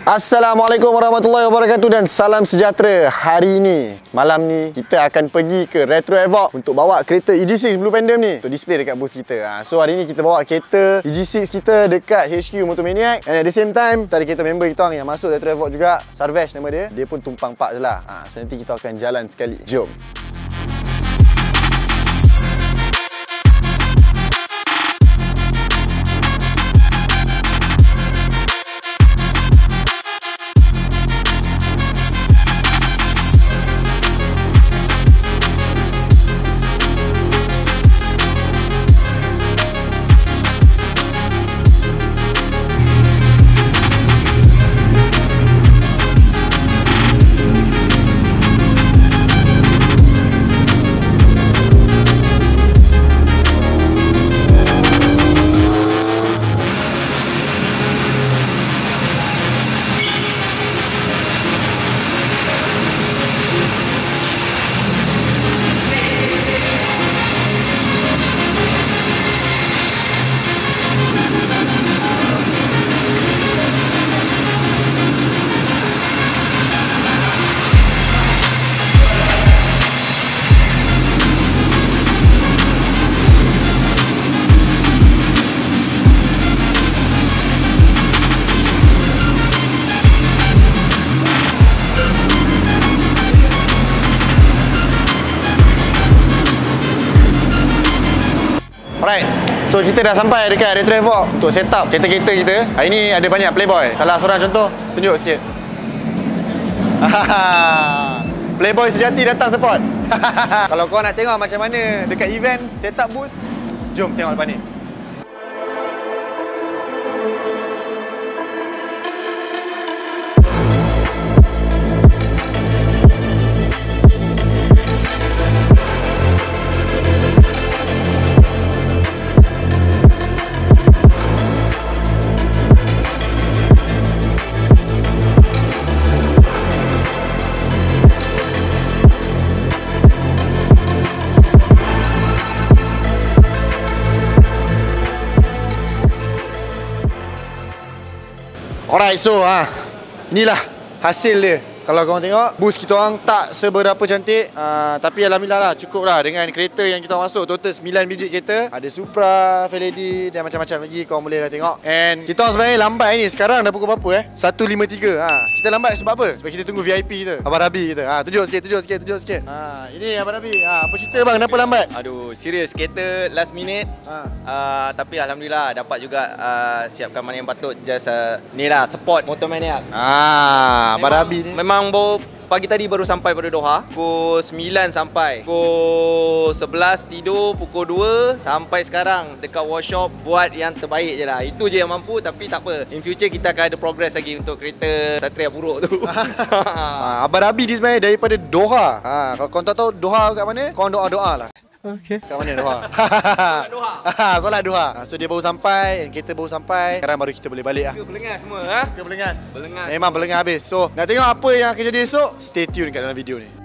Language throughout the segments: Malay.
Assalamualaikum warahmatullahi wabarakatuh dan salam sejahtera. Hari ini, malam ni kita akan pergi ke Retro Havoc untuk bawa kereta EG6 Blue Pandem ni untuk display dekat booth kita. So hari ni kita bawa kereta EG6 kita dekat HQ Motomaniac, and at the same time tadi kita member kita orang yang masuk Retro Havoc juga, Sarvesh nama dia. Dia pun tumpang pak je lah. So nanti kita akan jalan sekali. Jom. Alright, so kita dah sampai dekat Retro Havoc untuk set up kereta-kereta kita. Hari ni ada banyak playboy. Salah seorang contoh, tunjuk sikit. Playboy sejati datang support. Kalau kau nak tengok macam mana dekat event set up booth, jom tengok lepas ni. Alright, so inilah hasil dia. Kalau korang tengok, booth kita orang tak seberapa cantik, tapi alhamdulillah lah, cukup lah dengan kereta yang kita masuk. Total 9 biji kereta. Ada Supra, Feledy dan macam-macam lagi. Korang boleh lah tengok. And kita orang sebenarnya lambat ni. Sekarang dah pukul berapa 1.53. Kita lambat sebab apa? Sebab kita tunggu VIP kita, Abang Rabi kita. Tunjuk sikit. Ini Abang Rabi. Apa cerita bang, kenapa lambat? Aduh, serius, kereta last minute. Tapi alhamdulillah dapat juga siapkan mana yang patut. Just ni lah, support Motomaniac. Abang Rabi ni memang pagi tadi baru sampai pada Doha. Pukul 9 sampai. Pukul 11 tidur, pukul 2 sampai sekarang dekat workshop buat yang terbaik je lah. Itu je yang mampu, tapi tak apa. In future kita akan ada progress lagi untuk kereta Satria buruk tu. Abang Rabi ni sebenarnya daripada Doha. Kalau korang tak tahu Doha kat mana, korang doa-doa lah. Okay. Kat mana Doha? Solat Doha. So dia baru sampai, kereta baru sampai. Sekarang baru kita boleh balik lah. Belengas semua Belengas. Belengas. Memang belengas habis. So nak tengok apa yang akan jadi esok, stay tune kat dalam video ni.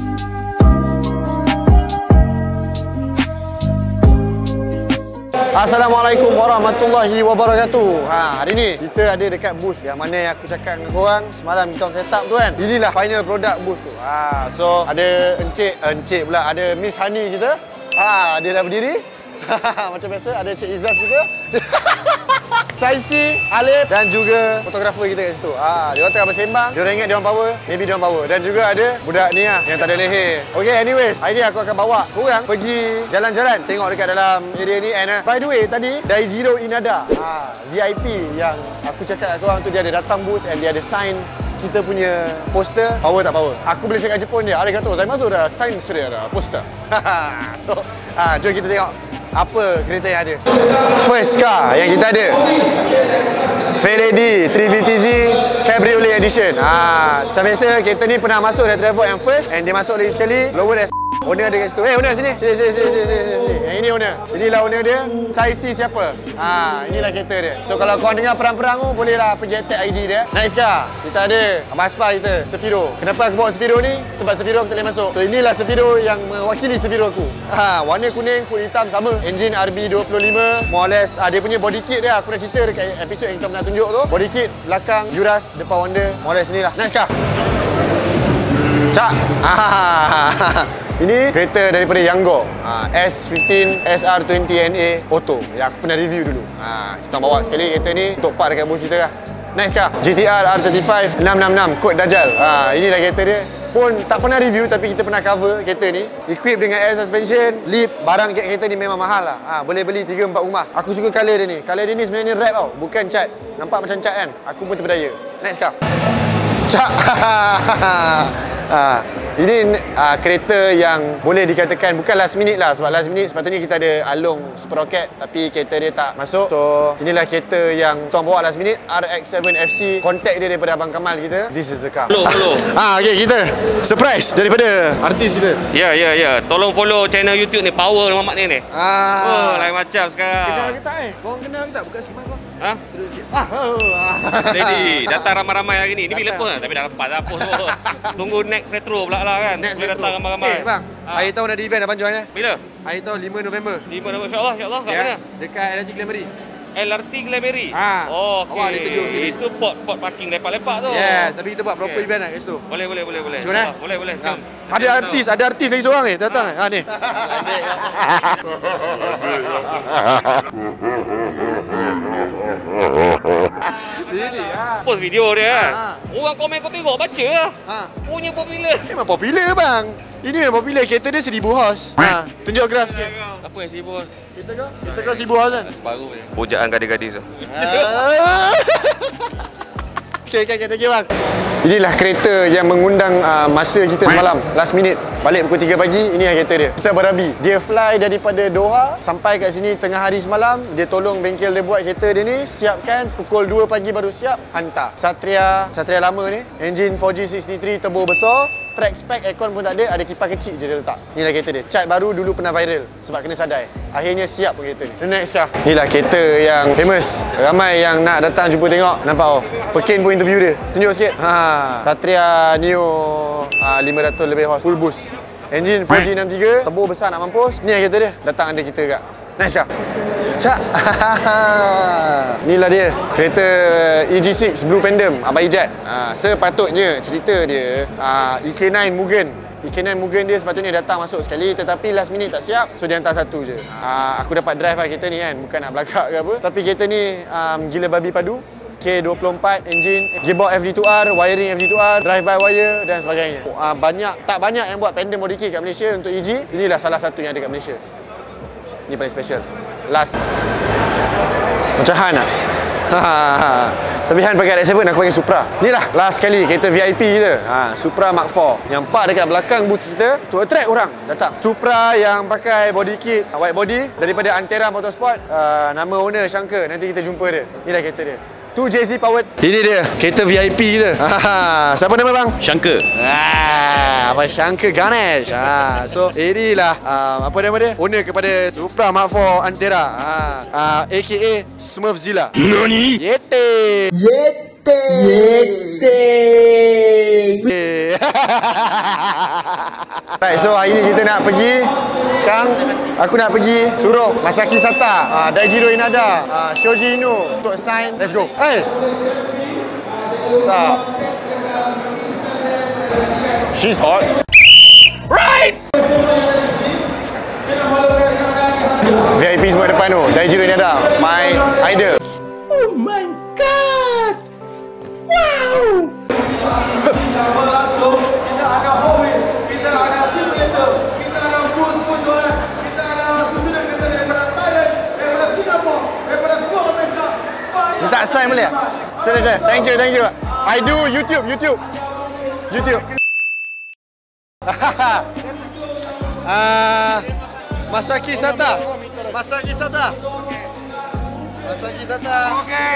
Assalamualaikum warahmatullahi wabarakatuh. Hari ni kita ada dekat booth yang mana yang aku cakap dengan korang semalam kita set up tu kan. Inilah final product booth tu. So ada Encik pula, ada Miss Hani kita. Dia dah berdiri. Macam biasa ada Cik Izzaz kita. Saisi, Alif dan juga fotografer kita kat situ. Dia orang tengah bersembang. Dia orang ingat dia orang power, maybe dia orang power. Dan juga ada budak ni yang tak ada leher. Okay, anyways, hari ni aku akan bawa korang pergi jalan-jalan, tengok dekat dalam area ni. And by the way, tadi Daijiro Inada, VIP yang aku cakap kat korang tu, dia ada datang booth and dia ada sign kita punya poster. Power tak power? Aku boleh cakap Jepun dia. Ada kata, saya masuk dah sign sudah ada poster. So, jom kita tengok apa kereta yang ada. First car yang kita ada, Feledy 350Z Cabriolet Edition. Macam biasa, kereta ni pernah masuk Retro Havoc yang first, and dia masuk lagi sekali lower than Owner ada kat situ. Owner sini. Sini. Yang ini owner. Inilah owner dia. Saya si siapa? Inilah kereta dia. So kalau kau dengar perang-perang tu, bolehlah pergi attack IG dia. Next car, kita ada Abang Aspa kita, Sefiro. Kenapa aku bawa Sefiro ni? Sebab Sefiro aku tak boleh masuk. So inilah Sefiro yang mewakili Sefiro aku. Warna kuning, kulit hitam sama. Engine RB25. More or less, dia punya body kit dia. Aku dah cerita dekat episod yang kita pernah tunjuk tu. Body kit, belakang Yuras, depan Honda. More or less inilah. Next car. Cak. Ini kereta daripada Yango. S15 SR20NA Auto yang aku pernah review dulu. Kita bawa sekali kereta ni untuk park dekat booth kita lah. Next car, GTR R35 666 kod Dajjal. Inilah kereta dia. Pun tak pernah review tapi kita pernah cover kereta ni. Equip dengan air suspension, lip, barang kereta ni memang mahal lah. Boleh beli 3-4 rumah. Aku suka colour dia ni. Colour dia ni sebenarnya red tau, bukan cat. Nampak macam cat kan? Aku pun terpedaya. Next car. Cak. Ini kereta yang boleh dikatakan bukan last minute lah. Sebab last minute sepatutnya kita ada Along Super Rocket tapi kereta dia tak masuk. So inilah kereta yang tuan bawa last minute, RX-7 FC. Contact dia daripada Abang Kamal kita. This is the car. Follow. Okay, kita surprise daripada artis kita. Ya. Tolong follow channel YouTube ni, Power Mamat ni. Lain macam sekarang. Kenal ke tak Korang kenal ke tak? Buka sikit mic kau. Duduk sikit. Ready. Datang ramai-ramai hari ni. Ni bila pun tapi dah lepas dah post tu. Tunggu next retro pula lah kan. Next boleh datang ramai-ramai. Bang, akhir tahun ada event Abang join Bila? Akhir tahun 5 November. 5 November insya-Allah. Kat mana? Dekat LRT Glambery. LRT Glambery. Awak ada Okey. terjun sikit. Itu pot parking lepak-lepak tu. Yes, tapi kita buat proper event lah kat situ. Boleh. Jom Boleh. Jom. Ada artis lagi seorang datang ni. Ini Post video dia kan. Orang komen kau tengok baca lah. Punya popular. Memang popular bang. Ini memang popular. Kereta dia 1000 horse. Tunjuk graf sikit. Apa yang sibuk? Kereta kau 1000 horse kan? Separuh je. Pujaan gadis-gadis tu. Okay, thank you bang. Inilah kereta yang mengundang masa kita semalam. Last minute. Balik pukul 3 pagi, inilah kereta dia. Kita berabi. Dia fly daripada Doha sampai kat sini tengah hari semalam. Dia tolong bengkel dia buat kereta dia ni. Siapkan, pukul 2 pagi baru siap, hantar. Satria lama ni. Engine 4G63 turbo besar. Track spec, aircon pun tak ada kipas kecil je dia letak. Inilah kereta dia. Cat baru dulu pernah viral sebab kena sadai. Akhirnya siap pun kereta ni. The next car. Inilah kereta yang famous. Ramai yang nak datang jumpa tengok. Nampak Pekin pun interview dia. Tunjuk sikit. Satria Neo 500 lebih horse, full boost. Engine 4G63, turbo besar nak mampus. Ni kereta dia. Datang ada kita kat. Nice car. Cak. Inilah dia. Kereta EG6 Blue Pandem Abai Jet. Sepatutnya cerita dia EK9 Mugen. EK9 Mugen dia sepatutnya datang masuk sekali tetapi last minute tak siap. So dia hantar satu je. Aku dapat drive lah kereta ni kan. Bukan nak belakang ke apa. Tapi kereta ni gila babi padu. K24 engine, gearbox FD2R, wiring FD2R, drive by wire dan sebagainya. Tak banyak yang buat Pandem body kit kat Malaysia untuk EG. Inilah salah satu yang ada kat Malaysia. Ini paling special. Last. Macam Han lah. Tapi Han pakai RX-7, aku pakai Supra. Inilah last kali kereta VIP kita. Supra Mark 4 yang park dekat belakang booth kita untuk attract orang datang. Supra yang pakai body kit white body daripada Antera Motorsport. Nama owner Shankar. Nanti kita jumpa dia. Inilah kereta dia. Tu JZ powered. Ini dia kereta VIP kita. Siapa nama bang? Shankar. Abang Shankar Ganesh. So inilah apa nama dia? Owner kepada Supra Mark 4 Antera. AKA Smurfzilla. Nani? Yete. Right, so hari ni kita nak pergi. Sekarang aku nak pergi suruh Masaki Sata, Daijiro Inada, Shoji Ino untuk sign. Let's go. Hey. Sup? She's hot. Right! VIP semua depan tu. Daijiro Inada, my idol. Oh my god! Wow! Kita ada home, kita ada simulator, kita ada booth jualan, kita ada susunan kereta daripada Thailand, daripada Singapura, daripada semua Malaysia. Minta sign boleh tak? Silakan. Thank you. I do YouTube. Masaki Sata. Okay.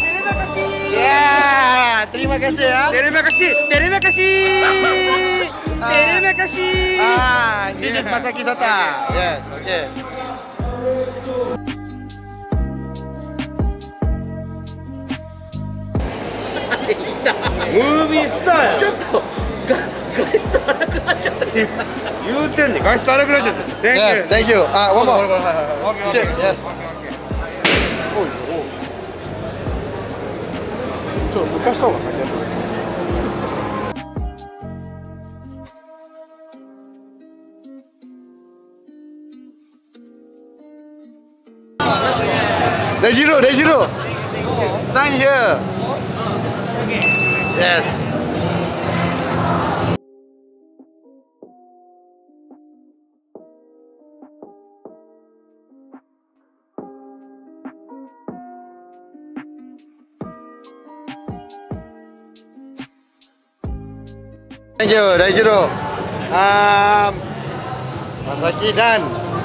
Terima kasih. Terima kasih. Terima kasih. This is Masaki Sota. Yes, okay. Movie star. ちょっと外出荒くなっちゃった。言うてんねん。外出荒くなっちゃった。 Yes, thank you. One more. Shake, yes. ちょっと昔した方が書きやすいです。 Daijiro. Sign here. Yes. Thank you, Daijiro. Masaki done.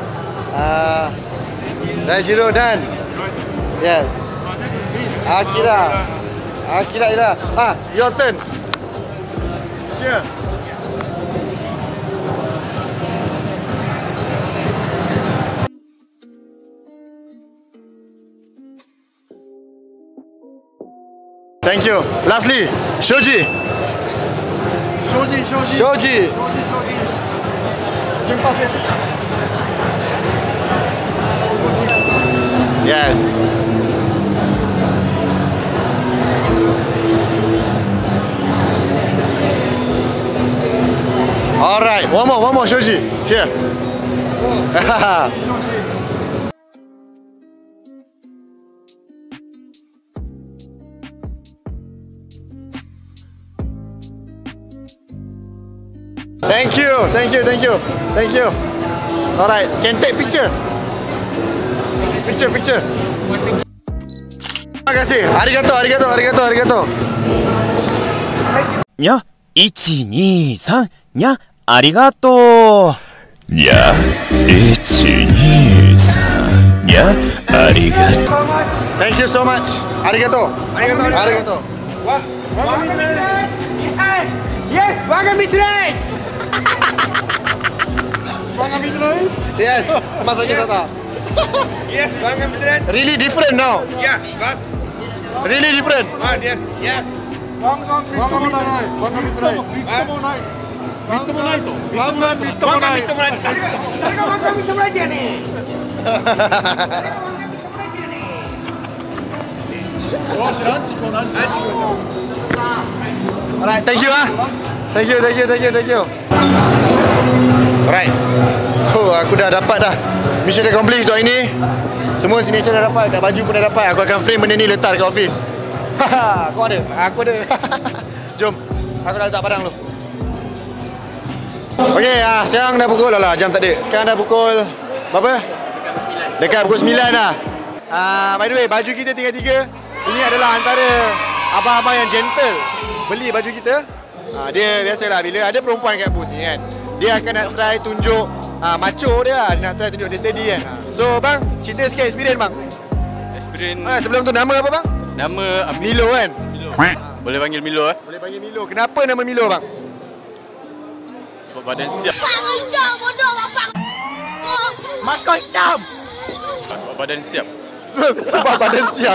Daijiro done. Yes. Akira dah. Your turn. Here. Thank you. Lastly, Shoji. Yes. All right. One more, Shoji. Here. Thank you. All right. Can take picture. Picture. Terima kasih. Arigato. にゃ、1、2、3、にゃ、ありがとう。にゃ、1、2、3、にゃ、ありがとう。 Thank you so much. Arigato. Yes, Wagami trade. Yes, Masaki Sota. Yes, Wagami trade. Really different now. Yeah, bas. Really different. Yes. ガンガンみっともないと。ガンガンみっともない。 誰がワガミともないってやねん。 よし、ランチ行こう。 Alright, thank you Thank you. Alright. So aku dah dapat dah mission accomplished untuk ini. Semua signature dah dapat, kat baju pun dah dapat. Aku akan frame benda ni letak dekat office. Kau ada? Aku ada. Jom. Aku dah letak padang dulu. Okey, sekarang dah pukul jam tak ada. Sekarang dah pukul berapa? Dekat pukul 9 dah. By the way, baju kita tinggal 3. Ini adalah antara abang-abang yang gentle beli baju kita. Dia biasalah bila ada perempuan kat booth ni kan, dia akan nak try tunjuk macho dia lah. Dia nak try tunjuk dia steady kan. So bang, cerita sikit experience bang. Sebelum tu nama apa bang? Nama Milo kan? Boleh panggil Milo Boleh panggil Milo. Kenapa nama Milo bang? Sebab badan siap. Makan hitam. Sebab badan siap. Sebab badan siap.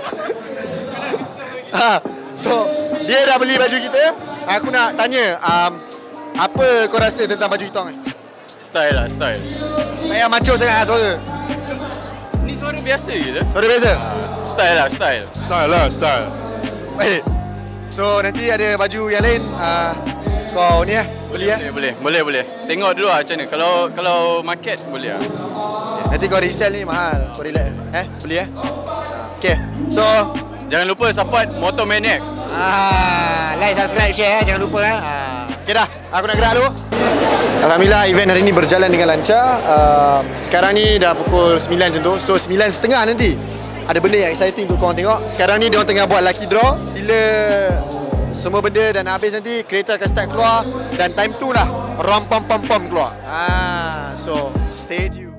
So dia dah beli baju kita. Aku nak tanya, apa kau rasa tentang baju kita ni? Style lah, style. Tak payah macho sangat suara. Ni suara biasa je lah. Suara biasa? Style lah, style. Style. Baik. So nanti ada baju yang lain, kau ni beli Boleh. Tengok dulu lah macam mana. Kalau market boleh lah. Nanti kau resell ni mahal. Kau relax beli Okay. So jangan lupa support Motomaniac. Like, subscribe, share jangan lupa Okay dah, aku nak gerak dulu. Alhamdulillah event hari ni berjalan dengan lancar. Sekarang ni dah pukul 9 macam tu. So 9.30 nanti ada benda yang exciting untuk korang tengok. Sekarang ni diorang tengah buat lucky draw. Bila semua benda dah nak habis nanti, kereta akan start keluar. Dan time tu lah rom pom keluar. So stay tuned.